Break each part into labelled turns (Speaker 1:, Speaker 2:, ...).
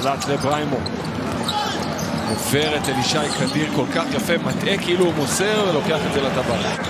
Speaker 1: בלאט לבריימו. עובר את אלישי קדיר כל כך יפה, מטעה כאילו הוא מוסר ולוקח את זה לטבעת.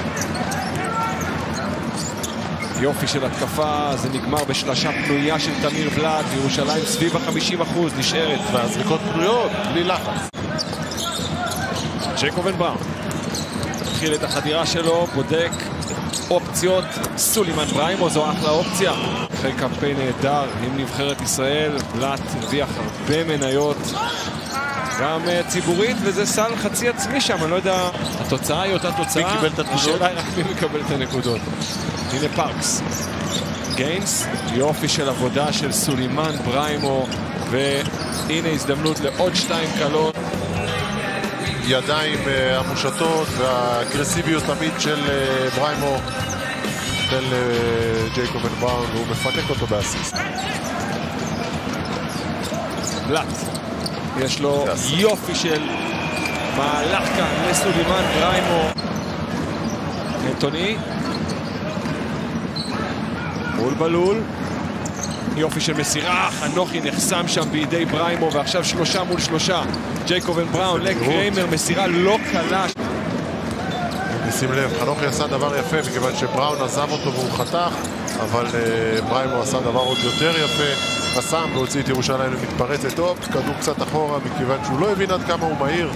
Speaker 1: יופי של התקפה, זה נגמר בשלשה פנויה של תמיר בלאט, וירושלים סביב ה-50% נשארת.
Speaker 2: והזריקות פנויות, בלי לחץ.
Speaker 1: ג'ייקובן בראון התחיל את החדירה שלו, בודק אופציות. סולימן בריימו זו אחלה אופציה. אחרי קמפיין נהדר עם נבחרת ישראל, בלאט הרוויח הרבה מניות, גם ציבורית, וזה סל חצי עצמי שם, אני לא יודע, התוצאה היא אותה תוצאה,
Speaker 2: מי קיבל את הנקודות?
Speaker 1: השאלה היא רק מי מקבל את הנקודות. הנה פארקס, גיינס, יופי של עבודה של סולימן בריימו, והנה הזדמנות לעוד 2 קלות.
Speaker 2: ידיים המושטות והאגרסיביות תמיד של בריימו של ג'ייקובן בראון, והוא מפנק אותו באסיסט.
Speaker 1: בלאט, יש לו יופי של מהלך כאן לסולימן בריימו. אנטוני מול בלול, יופי של מסירה, חנוכי נחסם שם בידי בריימו, ועכשיו 3 מול 3. ג'ייקובן בראון לגריימר, מסירה לא קלה.
Speaker 2: נשים לב, חנוכי עשה דבר יפה מכיוון שבראון עזב אותו והוא חתך, אבל בריימו עשה דבר עוד יותר יפה, חסם והוציא את ירושלים למתפרצת טוב, כדור קצת אחורה מכיוון שהוא לא הבין עד כמה הוא מהיר.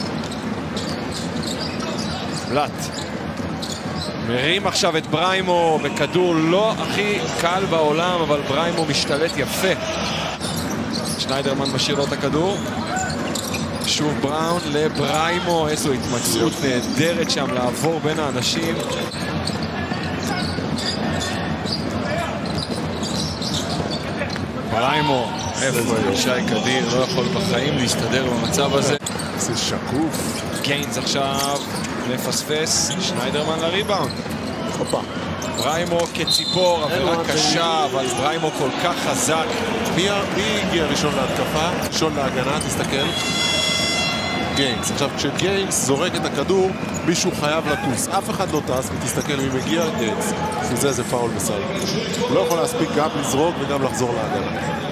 Speaker 1: בלאט מרים עכשיו את בריימו בכדור לא הכי קל בעולם, אבל בריימו משתלט יפה. שניידרמן משאיר לו את הכדור, שוב בראון לבריימו, איזו התמצאות נהדרת שם לעבור בין האנשים. בריימו, איפה אלישי קדיר, לא יכול בחיים להסתדר במצב הזה.
Speaker 2: זה שקוף.
Speaker 1: גיינס עכשיו מפספס, שניידרמן לריבאונד.
Speaker 2: הופה.
Speaker 1: בריימו כציפור, עבירה קשה, אבל בריימו כל כך חזק.
Speaker 2: מי הגיע ראשון להתקפה? ראשון להגנה, תסתכל. גיינס. עכשיו כשגיינס זורק את הכדור, מישהו חייב לטוס. אף אחד לא טס, ותסתכל מי מגיע, גיינס. בשביל זה פאול בסל. הוא לא יכול להספיק גם לזרוק וגם לחזור להגנה.